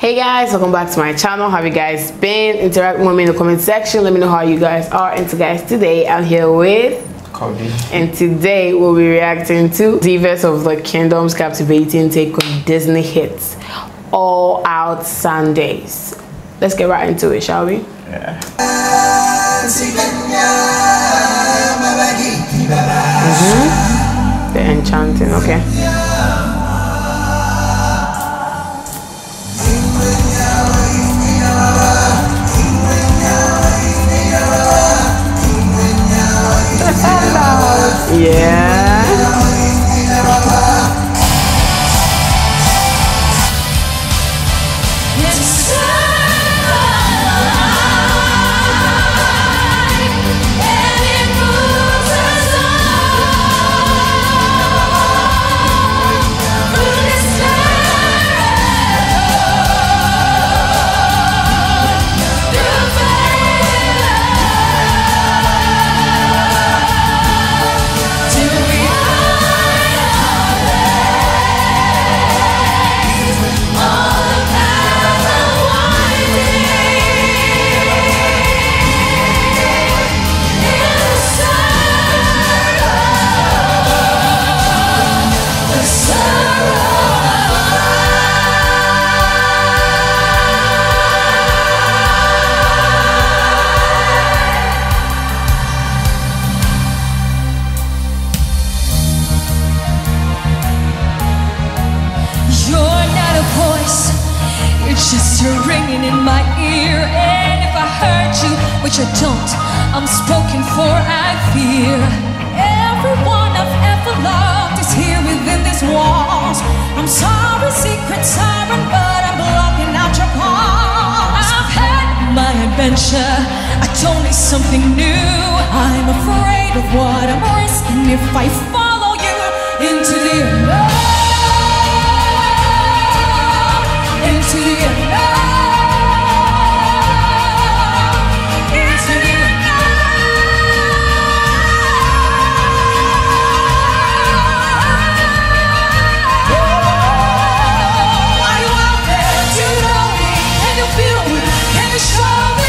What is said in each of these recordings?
Hey guys, welcome back to my channel. How have you guys been? Interact with me in the comment section. Let me know how you guys are. And so guys, today I'm here with Cody. And today we'll be reacting to Divas of the Queendom's captivating take on Disney hits All Out Sundays. Let's get right into it, shall we? Yeah. The enchanting, okay. Yeah. It's just you're ringing in my ear, and if I hurt you, which I don't, I'm spoken for, I fear. Everyone I've ever loved is here within these walls. I'm sorry, secret siren, but I'm blocking out your calls. I've had my adventure, I don't need something new. I'm afraid of what I'm risking if I follow you into the unknown. Into the unknown. Into the unknown. Are you out there? Do you know me? Can you feel me? Can you show me?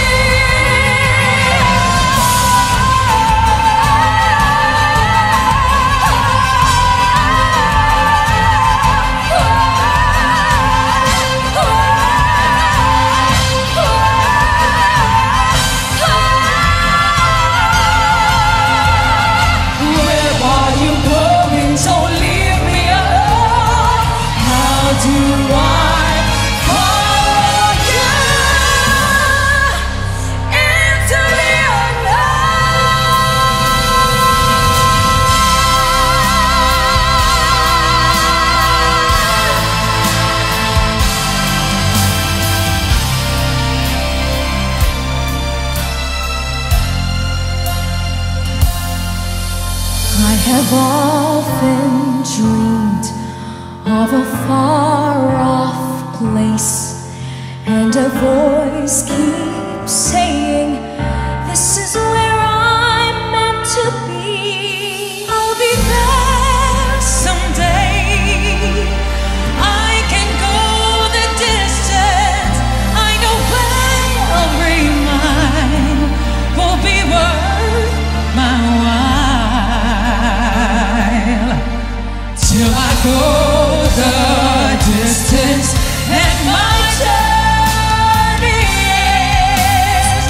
I have often dreamed of a far-off place, and a voice keeps saying, this is where I'm meant to be. I'll be there someday. I can go the distance. I know every mile will be worth my while. Till I go the distance and my journey is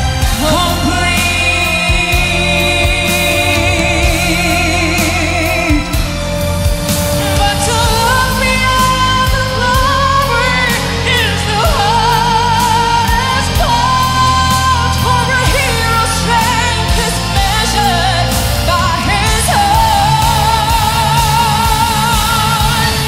complete. But to look beyond the glory is the hardest part. For a hero's strength is measured by his heart.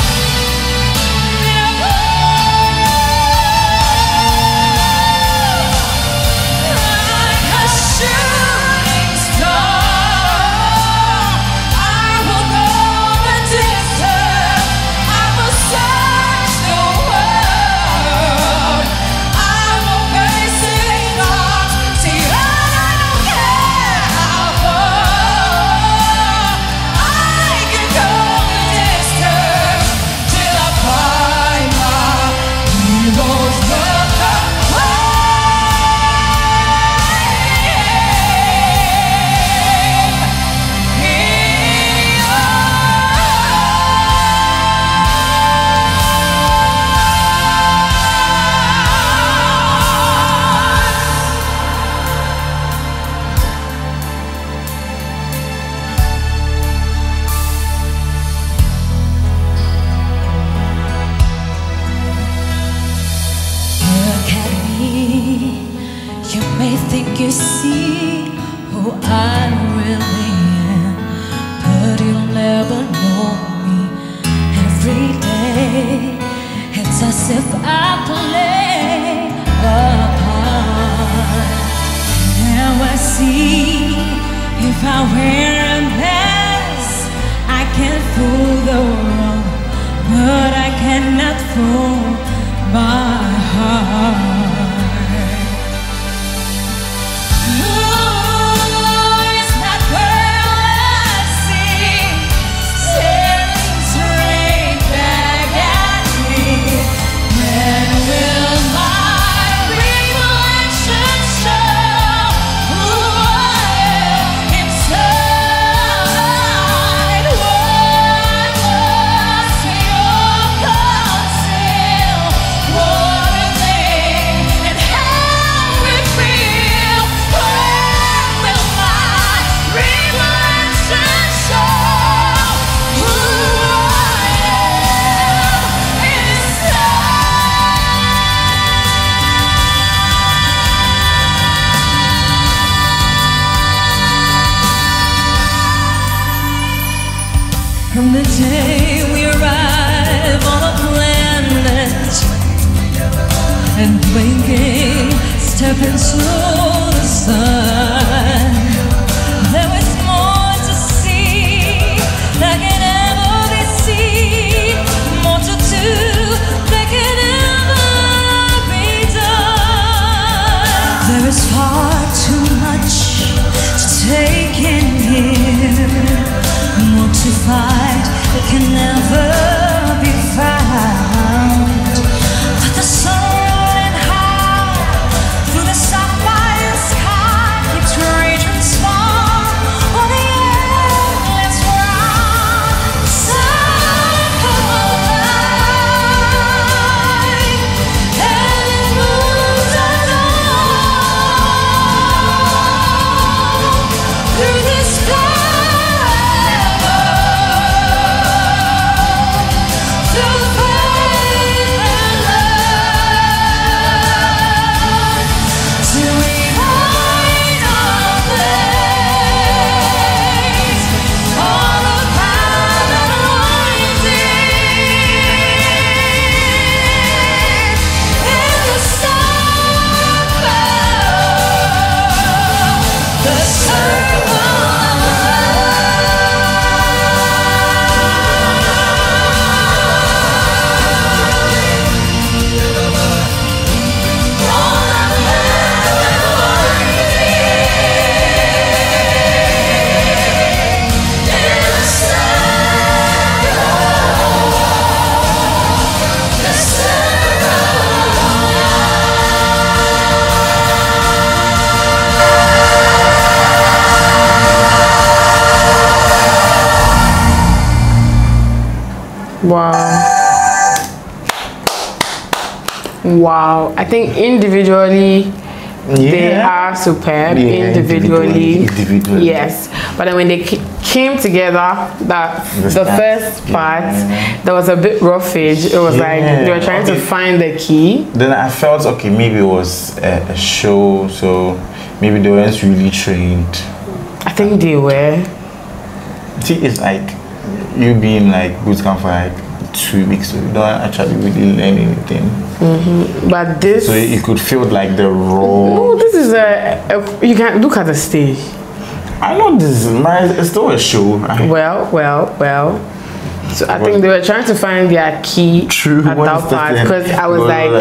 if I play a part. Now I see if I wear a mask, I can fool the world, but I cannot fool my heart. From the day we arrive on a planet and blinking, step into the sun, there is more to see that can ever be seen, more to do that can ever be done. There is far too much to take in here, more to fight that can never be found. But the sun rolling high through the sapphire sky keeps raging small on the endless round. Sun come alive and it moves us on through the sky. Wow, I think individually they are superb. Individually, yes, but then when they came together, the first part, there was a bit roughage. It was like they were trying to find the key. Then I felt okay, maybe it was a show, so maybe they weren't really trained. I think they were. See, it's like you being like boot camp for like 2 weeks, so you don't actually really learn anything. But this, so you could feel like the raw. No, this is you can look at the stage. I know this is it's still a show. Well. So I think they were trying to find their key at that part, because I was like,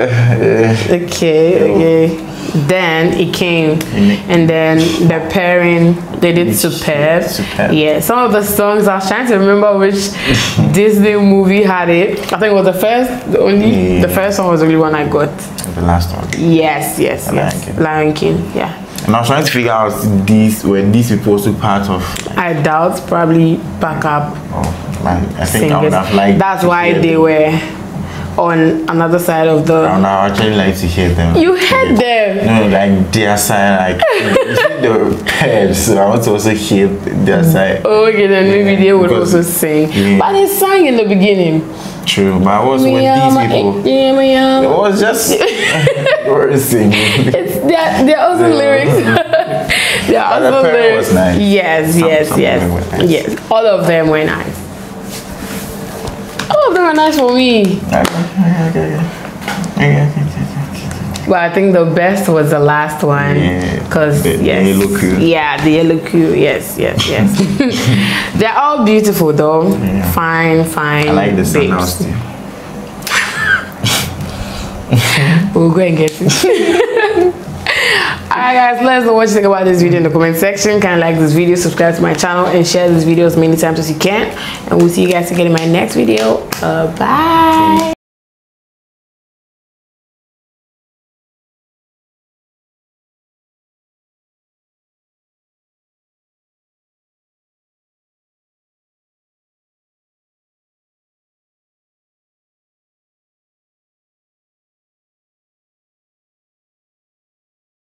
okay. Then it came, and then the pairing, they did superb. Yeah, some of the songs, I was trying to remember which Disney movie had it. I think it was the first one was the only one I got. The last one. Yes. Lion King, yeah. And I was trying to figure out were these people also part of? I doubt, probably backup. Oh man, I think I would have liked. That's why they were on another side of the. I would actually like to hear them. You heard them? No, like their side, like you see the pairs. So I want to also hear their side. Oh, okay, then maybe they would also sing. But they sang in the beginning. True, but I was with these people. It was just they were singing. They're also lyrics. They're also lyrics. Was nice. Yes. All of them were nice. All of of them are nice for me. But I think the best was the last one, because the yellow queue. Yeah, the yellow queue. Yes. They're all beautiful though. Yeah. Fine. I like the sandals too. We'll go and get it. Alright guys, let us know what you think about this video in the comment section. Kind of like this video, subscribe to my channel, and share these videos many times as you can. And we'll see you guys again in my next video. Bye.